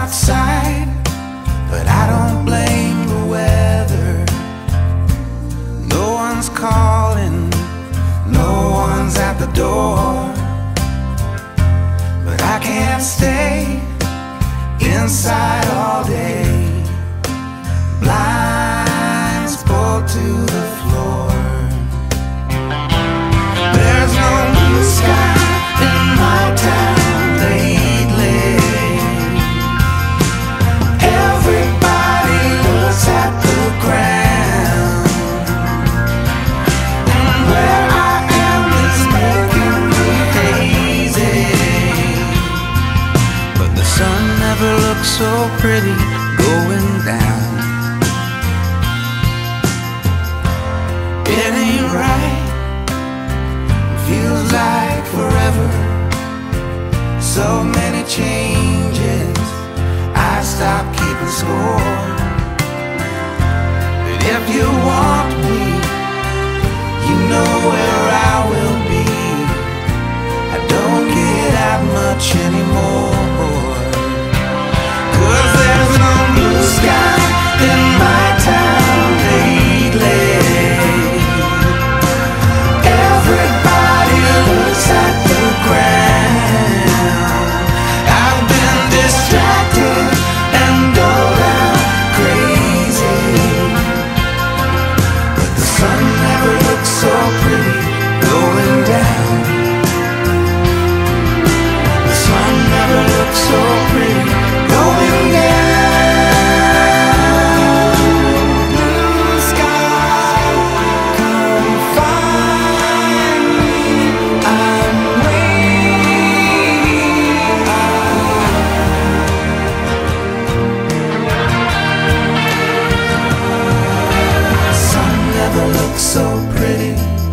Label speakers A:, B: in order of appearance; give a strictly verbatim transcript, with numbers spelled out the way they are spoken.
A: outside, but I don't blame the weather. No one's calling, no one's at the door, but I can't stay inside all day. Blinds pulled to the floor. There's no blue sky in my town lately. Everybody looks at the ground, and where I am is making me hazy. But the sun never looks so pretty going down. It ain't right, feels like forever. So many changes, I stopped keeping score. But if you want me, you know where I will be. I don't get out much anymore, 'cause there's no blue sky in my town lately. Everybody looks at the ground. I've been distracted and all out crazy, but the sun never looks so pretty going down. The sun never looks so pretty going down. Blue sky, come find me. I'm waiting. The sun never looks so pretty